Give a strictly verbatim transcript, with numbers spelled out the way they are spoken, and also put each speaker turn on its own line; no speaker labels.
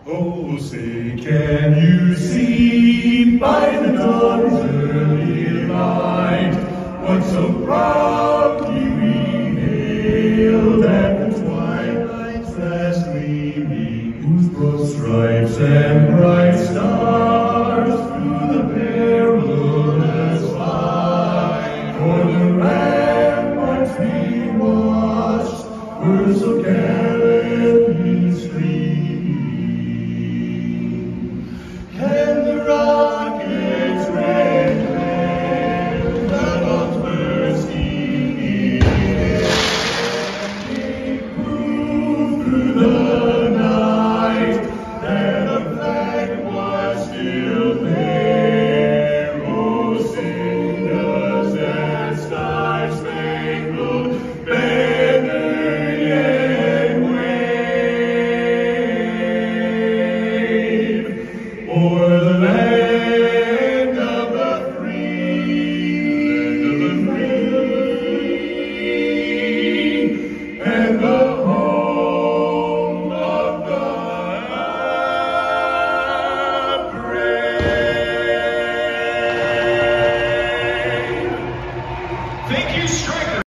Oh, say, can you see by the dawn's early light what so proudly we hailed at the twilight's last gleaming, whose broad stripes and bright stars through the perilous fight for the ramparts we watched were so gallantly